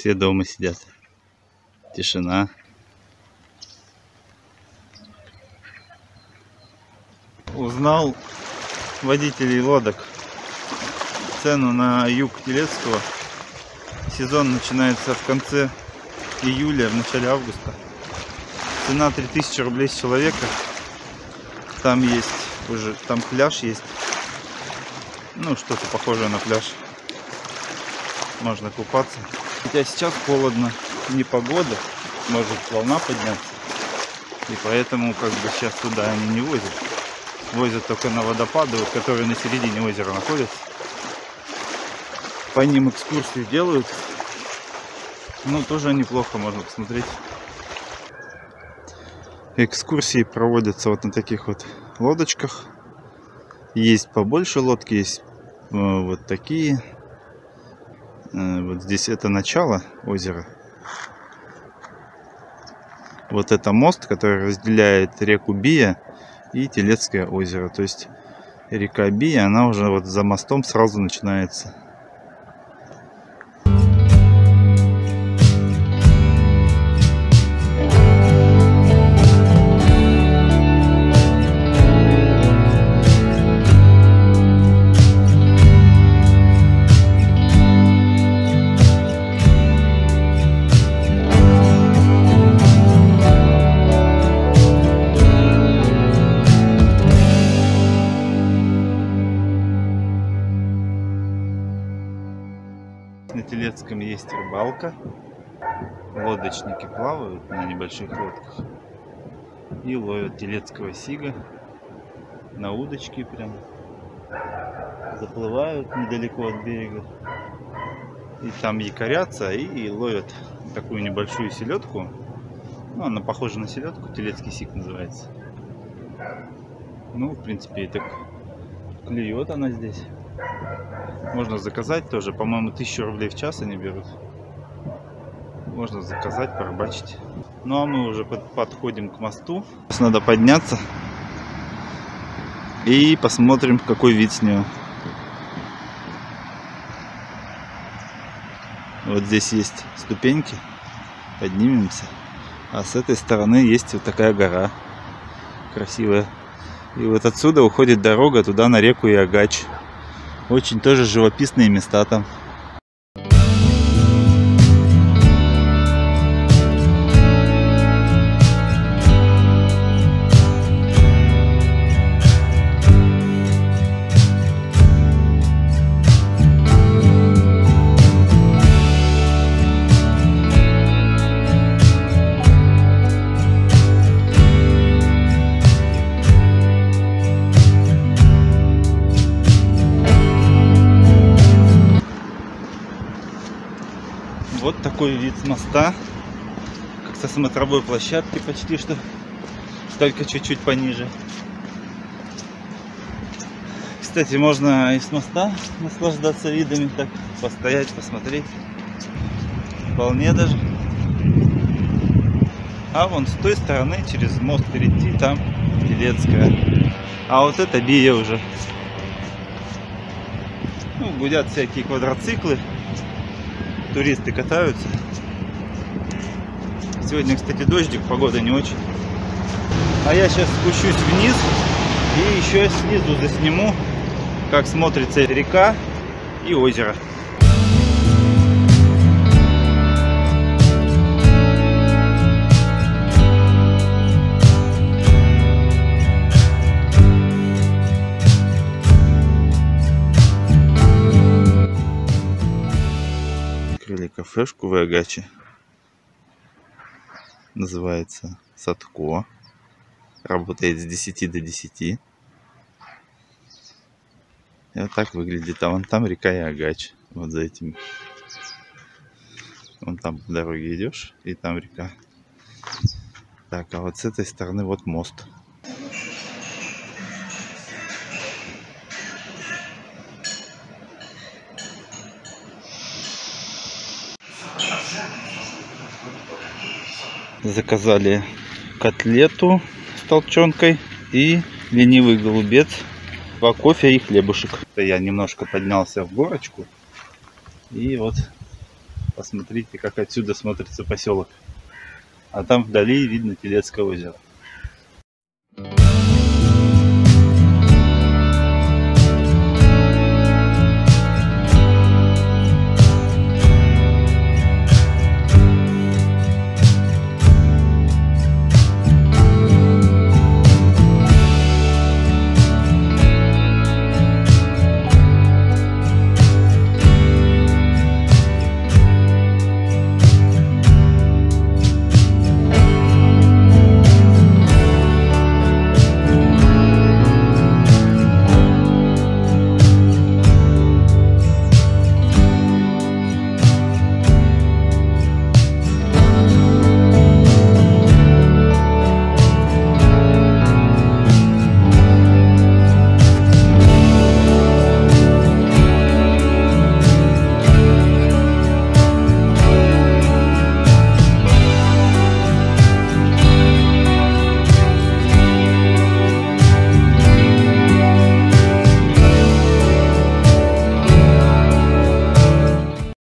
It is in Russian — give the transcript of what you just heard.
все дома сидят. Тишина. Узнал водителей лодок цену на юг Телецкого. Сезон начинается в конце июля, в начале августа. Цена 3000 рублей с человека. Там есть уже, там пляж есть. Ну, что-то похожее на пляж. Можно купаться. Хотя сейчас холодно, непогода, может волна подняться. И поэтому как бы сейчас туда они не возят. Возят только на водопады, вот, которые на середине озера находятся. По ним экскурсии делают. Ну, тоже неплохо, можно посмотреть. Экскурсии проводятся вот на таких вот лодочках. Есть побольше лодки, есть вот такие. Вот здесь это начало озера. Вот это мост, который разделяет реку Бия и Телецкое озеро. То есть река Бия, она уже вот за мостом сразу начинается. На Телецком есть рыбалка. Лодочники плавают на небольших лодках и ловят телецкого сига на удочки, прям заплывают недалеко от берега и там якорятся и ловят такую небольшую селедку. Ну, она похожа на селедку, телецкий сиг называется. Ну, в принципе, и так клюет она здесь. Можно заказать тоже, по-моему, 1000 рублей в час они берут. Можно заказать, порыбачить. Ну а мы уже подходим к мосту. Сейчас надо подняться и посмотрим, какой вид с него. Вот здесь есть ступеньки, поднимемся. А с этой стороны есть вот такая гора красивая. И вот отсюда уходит дорога туда на реку Иогач. Очень тоже живописные места там. Вот такой вид с моста, как со смотровой площадки почти что, только чуть-чуть пониже. Кстати, можно и с моста наслаждаться видами, так постоять, посмотреть. Вполне даже. А вон с той стороны через мост перейти, там Телецкая. А вот это Бия уже. Ну, гудят всякие квадроциклы. Туристы катаются. Сегодня, кстати, дождик, погода не очень. А я сейчас спущусь вниз и еще снизу засниму, как смотрится река и озеро. Открыли кафешку в Иогаче. Называется Садко. Работает с 10 до 10. И вот так выглядит. А вон там река Иогач. Вот за этим. Вон там по дороге идешь, и там река. Так, а вот с этой стороны вот мост. Заказали котлету с толченкой и ленивый голубец, 2 кофе и хлебушек. Я немножко поднялся в горочку и вот Посмотрите, как отсюда смотрится поселок. А там вдали видно Телецкое озеро.